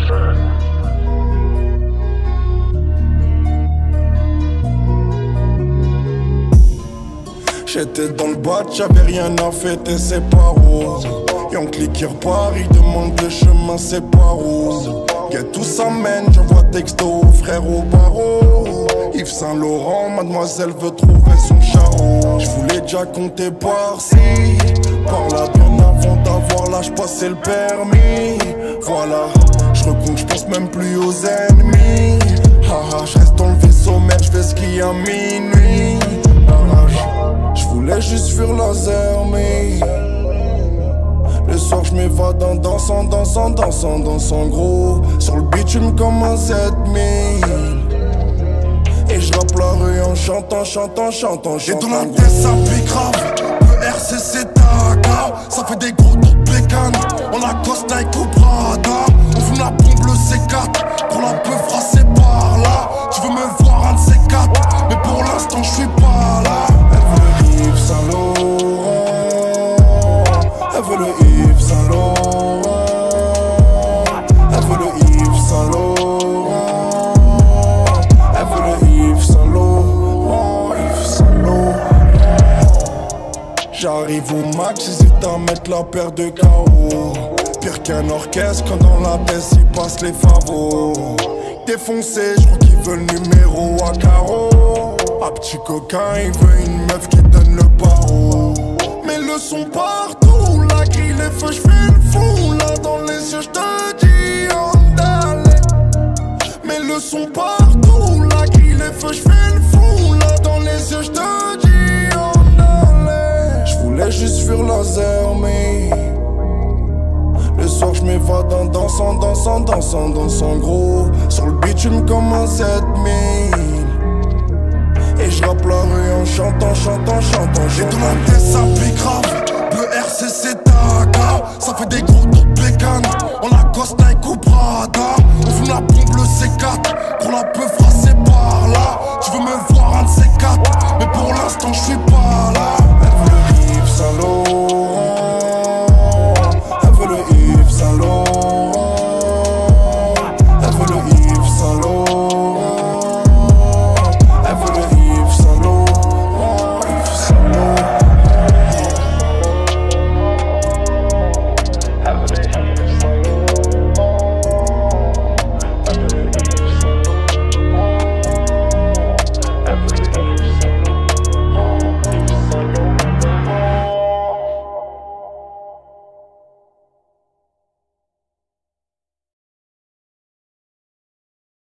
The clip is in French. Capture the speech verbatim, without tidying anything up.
J'étais dans le bas, j'avais rien à fêter, c'est pas rose. Yankee qui repart, il demande le chemin, c'est pas rose. Get tout s'amène, j'envoie texto au frère au barreau. Yves Saint Laurent, mademoiselle veut trouver son charreau. J'voulais déjà compter par-ci, par là bien avant d'avoir l'âge passé le permis. Voilà, j'recompte, j'pense même plus aux ennemis. Haha, j'reste dans le vaisseau, merde, j'fais ski à minuit. J'voulais juste fuir laser, mais le soir j'm'évade en dansant, dansant, dansant, dansant gros. Sur le bitume comme un sept mille. Et j'rappe la rue en chantant, chantant, chantant, chantant. Et dans la tête ça pique grave. Le R C C Taka, ça fait des gros tours de bécane. On accoste avec Coubrada. On fume la pompe le C quatre. Pour la peu fracée par là. Tu veux me voir un de ces quatre, mais pour l'instant j'suis pas là. Yves Saint Laurent, elle veut le Yves Saint Laurent, elle veut le Yves Saint Laurent, elle veut le Yves Saint Laurent, Yves Saint Laurent. J'arrive au max, j'hésite à mettre la paire de K O. Pire qu'un orchestre quand dans la baisse il passe les favos. Défoncé, j'crois qu'il veut le numéro à carreau. Un petit coquin, il veut une meuf qui donne le barreau. Mais le son partout, la grille, les feux, j'fais le fou. Là dans les yeux, j'te dis andale. Mais le son partout, la grille, les feux, j'fais le fou. Là dans les yeux, j'te dis andale. J'voulais juste fuir laser, mais le soir j'm'évade en dansant, dansant, dansant, dansant gros. Sur le bitume comme un sept mille. Et j'rappe la rue en chantant, chantant, chantant, chantant. Et dans la tête ça pique grave. Le R C C Taka, ça fait des gros tours de bécane. On accoste avec Coubrada. On fume la pompe le C quatre. Pour la peu fracée par là. Tu veux me